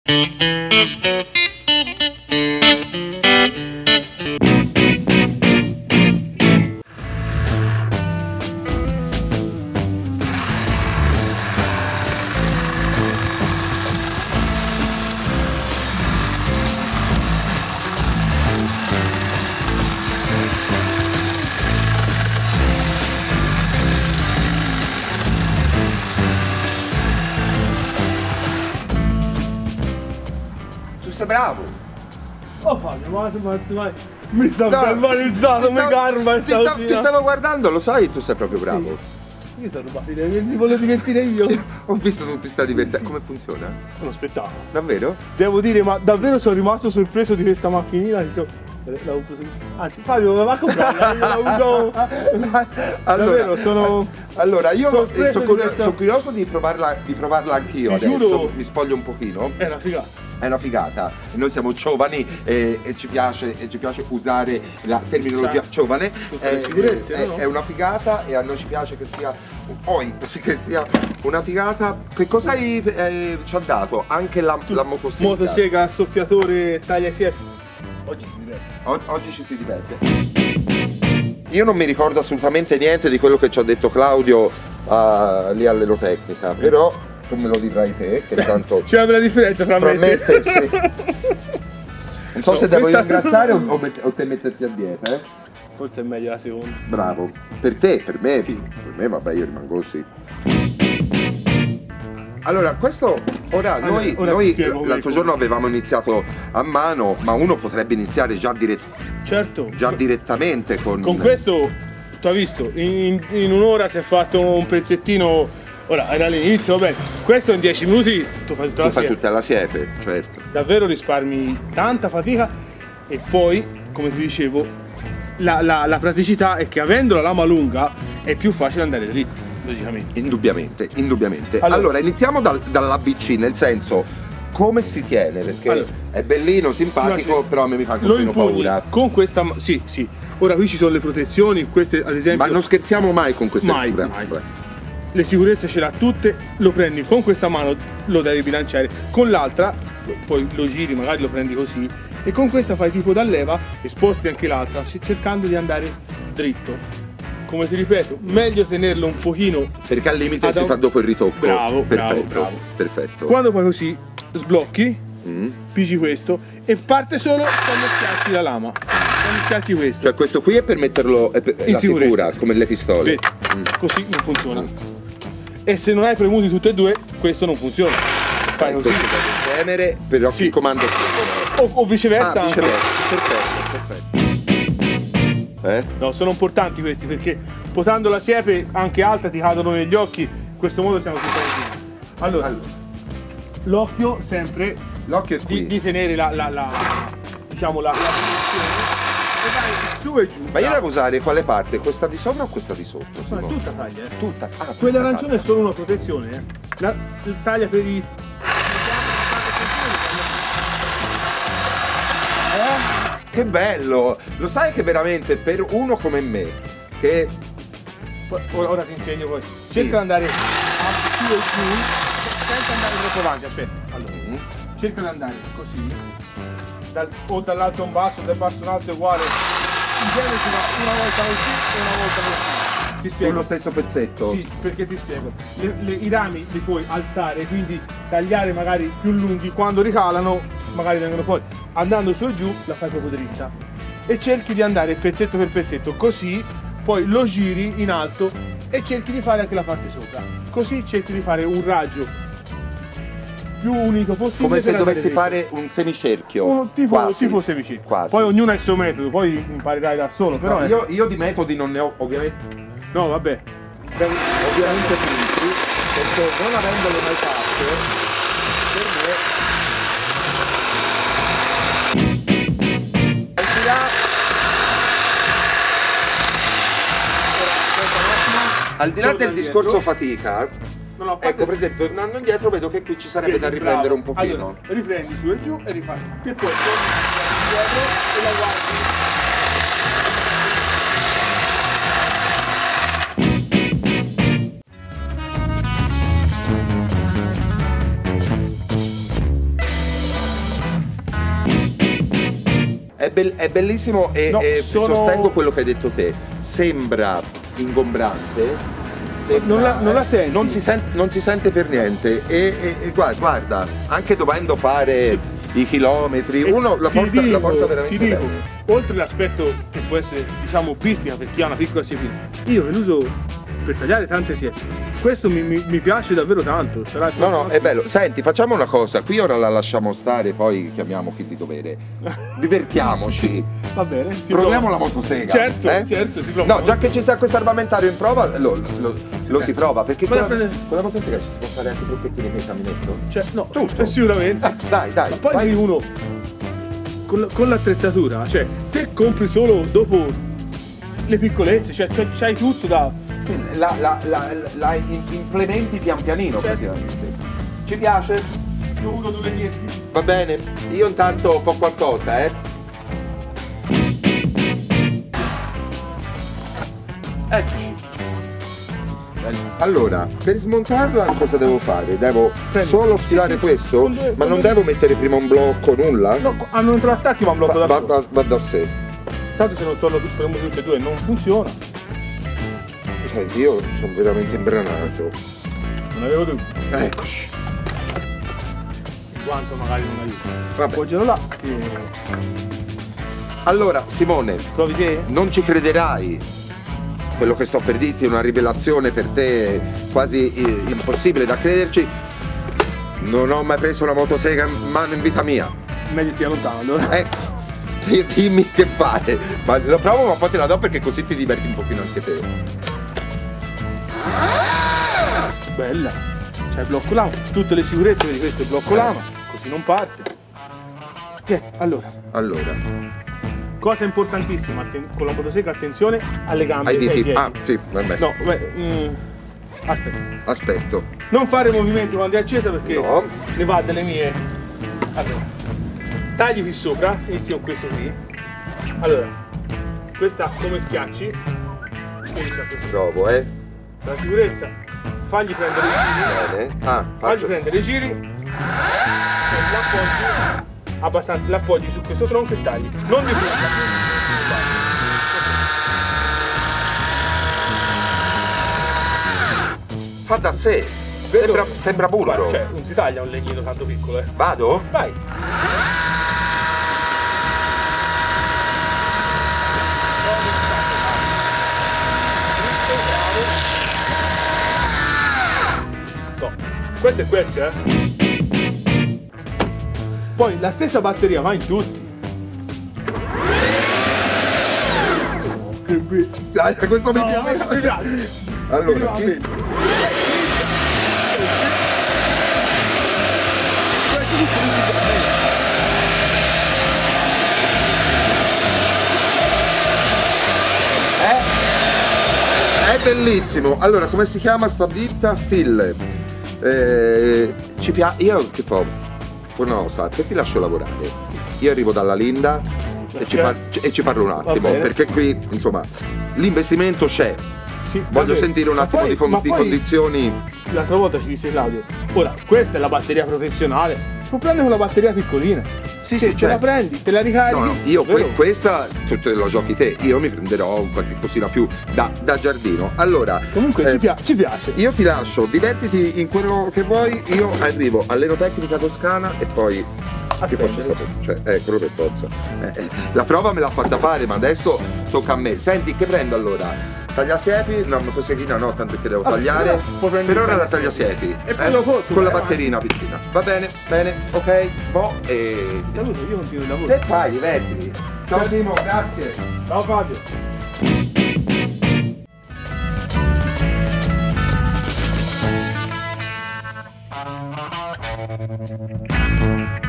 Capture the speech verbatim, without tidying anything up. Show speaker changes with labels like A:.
A: Sei bravo.
B: Oh Fabio, ma, ma, ma mi sta
A: No,
B: galvanizzato, mi garba
A: ti, sta, ti stavo guardando, lo sai, tu sei proprio bravo.
B: Sì. Io ti ho rubato idee, mi volevo divertire io.
A: Ho visto tutti sta divertendo.
B: Sì.
A: Come funziona?
B: È uno spettacolo.
A: Davvero?
B: Devo dire, ma davvero sono rimasto sorpreso di questa macchinina. Che so, l'avevo preso... Anzi, Fabio, me la va a comprare, io la uso.
A: Allora,
B: davvero, sono...
A: Allora, io sono
B: sorpreso
A: curio-
B: di questa-
A: sono curioso di provarla, di provarla anch'io
B: Ti
A: adesso.
B: giuro-
A: Mi spoglio un pochino.
B: È una figata.
A: È una figata. Noi siamo giovani e, e ci piace, e ci piace usare la terminologia
B: Cioè,
A: giovane.
B: tutte le
A: Eh,
B: sicurezze,
A: è,
B: no?
A: è una figata e a noi ci piace che sia poi che sia una figata. Che cosa hai, eh, ci ha dato? Anche la, la motosega.
B: Motosega, soffiatore, taglia siepe. Oggi si diverte.
A: O- oggi ci si diverte. Io non mi ricordo assolutamente niente di quello che ci ha detto Claudio uh, lì all'Elotecnica, però tu me lo dirai te, che tanto
B: C'è una bella differenza fra,
A: fra
B: me
A: me
B: e
A: e
B: te.
A: te, sì. Non so
B: No,
A: se devo
B: questa-
A: ingrassare o, o met- o te metterti a dieta, eh?
B: Forse è meglio la seconda.
A: Bravo. Per te, per me,
B: Sì.
A: per me vabbè, io rimango così. Allora, questo ora
B: Allora,
A: noi,
B: ora ti
A: noi
B: spiego come
A: l'altro
B: come.
A: giorno avevamo iniziato a mano, ma uno potrebbe iniziare già, dire-
B: Certo.
A: già direttamente con,
B: Con questo, tu hai visto, in, in un'ora si è fatto un pezzettino. Ora, era all'inizio, vabbè, questo in dieci minuti tu fai tutta
A: tu
B: la
A: fai
B: sera.
A: tutta la siepe, certo.
B: Davvero risparmi tanta fatica e poi, come ti dicevo, la, la- la praticità è che avendo la lama lunga è più facile andare dritto, logicamente.
A: Indubbiamente, indubbiamente. Allora,
B: Allora.
A: iniziamo dal, dall'A B C, nel senso come si tiene, perché
B: Allora.
A: è bellino, simpatico,
B: Guarda,
A: però a me mi fa anche un
B: Lo
A: po'
B: impugni
A: paura.
B: con questa, ma- sì, sì. Ora qui ci sono le protezioni, queste ad esempio.
A: Ma non scherziamo mai con queste
B: Mai,
A: cure.
B: mai. Le sicurezze ce l'ha tutte, lo prendi con questa mano, lo devi bilanciare, con l'altra poi lo giri, magari lo prendi così, e con questa fai tipo da leva e sposti anche l'altra, cercando di andare dritto. Come ti ripeto, meglio tenerlo un pochino.
A: Perché al limite
B: ad
A: si
B: un-
A: fa dopo il ritocco.
B: Bravo, bravo,
A: perfetto,
B: bravo.
A: perfetto.
B: Quando poi così sblocchi,
A: Mm.
B: pigi questo e parte solo quando schiacci la lama. Quando schiacci questo.
A: Cioè questo qui è per metterlo è per, è
B: In
A: la
B: sicurezza,
A: sicura,
B: sì.
A: come le pistole.
B: Vedi, così non funziona. E se non hai premuti tutte e due, questo non funziona. Fai così.
A: Questo devi premere, però
B: Sì.
A: il comando
B: O, o viceversa.
A: Ah,
B: anche.
A: viceversa. Perfetto, perfetto. Eh?
B: No, sono importanti questi perché posando la siepe anche alta ti cadono negli occhi. In questo modo siamo tutti così. Allora,
A: Allora,
B: l'occhio sempre
A: l'occhio è qui.
B: di, di tenere la, la, la diciamo la, la posizione e vai su e giù.
A: Ma io devo usare quale parte? Questa di sopra o questa di sotto?
B: Ma è
A: Simone?
B: tutta taglia, eh.
A: Tutta. Ah, tutta
B: Quella arancione è
A: taglia.
B: solo una protezione, eh. La, la taglia per i.
A: Eh? Che bello! Lo sai che veramente per uno come me, che
B: Poi- Ora, ora ti insegno poi. Cerca di andare a su e giù, senza andare troppo avanti, aspetta. Allora,
A: Mm.
B: cerca di andare così, dal- o dall'alto a un basso, dal basso a un alto è uguale. In genere si va una volta così e una volta così. Ti spiego.
A: sullo stesso pezzetto.
B: Sì, perché ti spiego. Le- le- I rami li puoi alzare, quindi tagliare magari più lunghi, quando ricalano magari vengono poi. Andando su e giù la fai proprio dritta. E cerchi di andare pezzetto per pezzetto, così poi lo giri in alto e cerchi di fare anche la parte sopra. Così cerchi di fare un raggio più unito possibile.
A: Come se
B: per andare
A: dovessi
B: dritto.
A: fare un semicerchio.
B: Un tipo,
A: Quasi.
B: tipo semicircolo.
A: Quasi.
B: Poi ognuno ha il suo metodo, poi imparerai da solo, però
A: No,
B: è-
A: io, io di metodi non ne ho ovviamente,
B: no, vabbè.
A: ovviamente finiti, perché non avendole mai fatte, per me. Al di là- Al di là
B: Torna
A: del
B: indietro.
A: discorso fatica,
B: No, no, a parte-
A: ecco per esempio, tornando indietro vedo che qui ci sarebbe
B: Vedi,
A: da riprendere
B: bravo.
A: un pochino.
B: Allora, riprendi su e giù e rifai. Che poi torni indietro e la guardi.
A: be- è bellissimo e,
B: No,
A: e
B: sono-
A: sostengo quello che hai detto te. Sembra ingombrante. sembra-
B: Non la- non la senti.
A: Non si, sente, non si sente per niente. E, e- e guarda, guarda, anche dovendo fare i chilometri,
B: E
A: uno la
B: ti
A: porta,
B: dico,
A: la porta veramente
B: ti dico,
A: bene.
B: oltre l'aspetto che può essere, diciamo, bistica per chi ha una piccola siepina, io che l'uso per tagliare tante siepi. Questo mi, mi- mi piace davvero tanto. Sarà
A: No, no, è bello. Senti, facciamo una cosa. Qui ora la lasciamo stare, poi chiamiamo chi di dovere. Divertiamoci.
B: Va bene, si
A: Proviamo
B: prova.
A: la motosega.
B: Certo,
A: eh?
B: certo, si prova.
A: No, già che ci sta questo armamentario in prova, lo, lo- lo si prova. Perché
B: Ma
A: con
B: la
A: la,
B: prende-
A: con la motosega ci si può fare anche trucchettini nel camminetto.
B: Cioè, no,
A: Tutto.
B: sicuramente.
A: Eh, dai, dai.
B: Ma poi
A: vai.
B: uno con, con l'attrezzatura, cioè, te compri solo dopo le piccolezze, cioè, cioè c'hai tutto da.
A: Sì, la, la, la, la in- implementi pian pianino,
B: Certo.
A: praticamente. Ci piace?
B: Io uno due dirti.
A: Va bene. Io intanto fa qualcosa, eh. Eccoci. Allora, per smontarla cosa devo fare? Devo
B: Prendi.
A: solo sfilare
B: Sì, sì,
A: questo?
B: con due-
A: Ma
B: con
A: non
B: due-
A: devo mettere prima un blocco, nulla?
B: No, hanno non te la stacchi ma un blocco
A: Va,
B: da
A: va-
B: solo.
A: va- va da sé.
B: Tanto se non sono tutte le tutte e due non funziona.
A: Senti, io sono veramente imbranato.
B: Non avevo dubbi.
A: Eccoci.
B: In quanto magari non aiuta.
A: Vabbè.
B: Appoggialo là che
A: Allora, Simone,
B: trovi te?
A: non ci crederai. Quello che sto per dirti è una rivelazione per te quasi eh, impossibile da crederci. Non ho mai preso una motosega in mano in vita mia.
B: Meglio stia lontano allora.
A: Ecco, di- dimmi che fare. Ma lo provo, ma poi te la do perché così ti diverti un pochino anche te.
B: Bella. C'è il blocco lama. Tutte le sicurezze di questo è il blocco lama, così non parte. Ok, allora.
A: Allora,
B: Cosa importantissima atten- con la motosega, attenzione alle gambe
A: hai
B: e ai
A: diti.
B: piedi.
A: Ah, sì, vabbè.
B: No, beh, mm, aspetta.
A: Aspetto.
B: Non fare movimenti quando è accesa perché
A: No.
B: ne va delle mie. Allora, tagli qui sopra, inizi con questo qui. Allora, questa come schiacci, inizia questo.
A: Provo, eh.
B: Per la sicurezza, fagli prendere i giri,
A: Bene. Ah,
B: fagli
A: faccio.
B: prendere i giri, e l'appoggi, abbastanza, l'appoggi su questo tronco e tagli. Non di fretta.
A: Fa da sé. Sembra, sembra burro.
B: Guarda, cioè, non si taglia un legnino tanto piccolo, eh.
A: Vado?
B: Vai. No, questo è questo, eh. Poi la stessa batteria va in tutti. Che bello.
A: Dai, questo mi
B: No,
A: piace.
B: mi piace.
A: Allora,
B: Mi va
A: qui-
B: bene. Questo tutto mi va bene.
A: È bellissimo. Allora, come si chiama sta ditta? Still. Eh, ci piace. Io che fa? No, sa, te ti lascio lavorare. Io arrivo dalla Linda e ci, par- e ci parlo un attimo.
B: bene.
A: Perché qui, insomma, l'investimento c'è.
B: Sì, va
A: Voglio
B: bene.
A: sentire un
B: Ma
A: attimo
B: poi-
A: di, con-
B: ma
A: di
B: poi
A: condizioni.
B: L'altra volta ci disse Claudio, ora questa è la batteria professionale, si può prendere una batteria piccolina.
A: Sì,
B: Che
A: sì,
B: te la
A: certo.
B: prendi, te la ricarichi.
A: No, no, io que-
B: vero?
A: questa tu te lo giochi te, io mi prenderò qualche cosina più da, da giardino. Allora,
B: Comunque
A: eh,
B: ci, pia- ci piace.
A: io ti lascio, divertiti in quello che vuoi, io arrivo all'Enotecnica Toscana e poi ti
B: Aspetta.
A: faccio sapere. Cioè, eh, quello per forza. Eh, eh, la prova me l'ha fatta fare, ma adesso tocca a me. Senti, che prendo allora? Tagliasiepi? No, motoseghina no, tanto che devo
B: Vabbè,
A: tagliare.
B: però puoi prendere
A: Per ora
B: il
A: la tagliasiepi.
B: E poi lo pozzo,
A: con la
B: vai
A: batterina vicina. Va bene, bene, ok, boh, e...
B: Ti saluto, io continuo il lavoro.
A: Che fai? Divertiti. Ciao Simo, grazie.
B: Ciao Fabio.